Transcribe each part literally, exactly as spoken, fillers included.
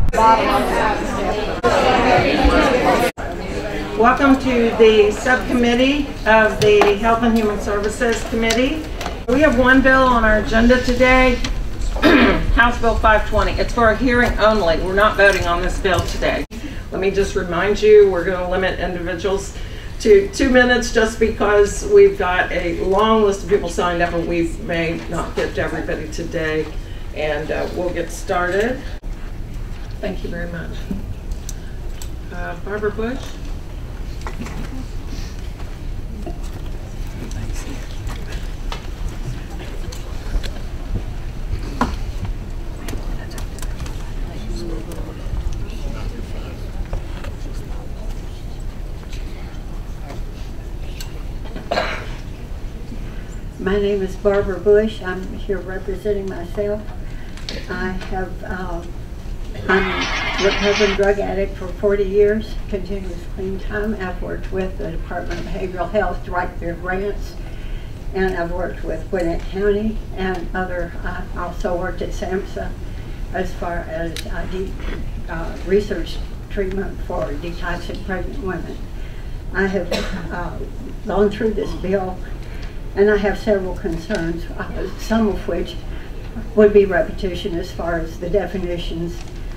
Welcome to the subcommittee of the Health and Human Services Committee. We have one bill on our agenda today, House Bill five twenty. It's for a hearing only. We're not voting on this bill today. Let me just remind you, we're going to limit individuals to two minutes just because we've got a long list of people signed up and we may not get to everybody today. And uh, we'll get started. Thank you very much. Uh, Barbara Bush. My name is Barbara Bush. I'm here representing myself. I have, uh, I'm a recovering drug addict for forty years, continuous clean time. I've worked with the Department of Behavioral Health to write their grants, and I've worked with Gwinnett County and other, I also worked at SAMHSA as far as uh, de uh, research treatment for detoxic pregnant women. I have uh, gone through this bill, and I have several concerns, uh, some of which would be repetition as far as the definitions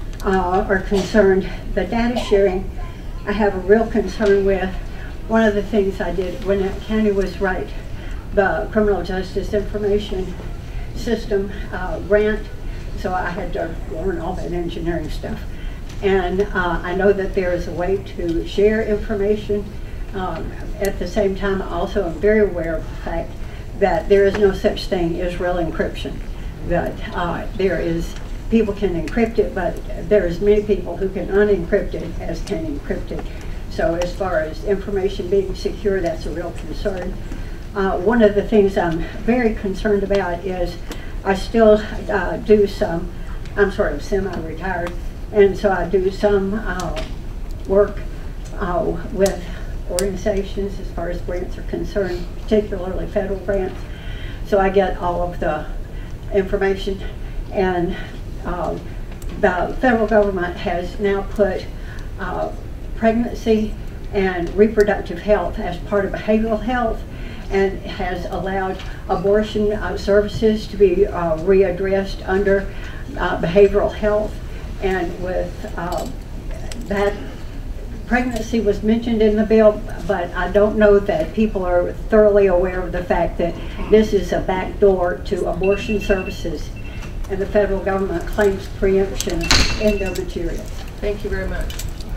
uh, are concerned. The data sharing, I have a real concern with. One of the things I did when that county was right, the Criminal Justice Information System uh, grant, so I had to learn all that engineering stuff. And uh, I know that there is a way to share information. Um, at the same time, I also am very aware of the fact that there is no such thing as real encryption. That uh, there is, people can encrypt it, but there's many people who can unencrypt it as can encrypt it. So as far as information being secure, that's a real concern. Uh, one of the things I'm very concerned about is I still uh, do some, I'm sort of semi-retired, and so I do some uh, work uh, with organizations as far as grants are concerned, particularly federal grants. So I get all of the information, and uh, the federal government has now put uh, pregnancy and reproductive health as part of behavioral health, and has allowed abortion uh, services to be uh, readdressed under uh, behavioral health. And with uh, that, pregnancy was mentioned in the bill, but I don't know that people are thoroughly aware of the fact that this is a backdoor to abortion services, and the federal government claims preemption in their materials. Thank you very much.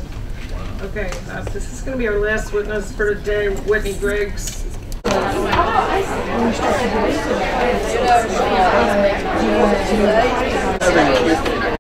Okay, uh, this is going to be our last witness for today, Whitney Griggs.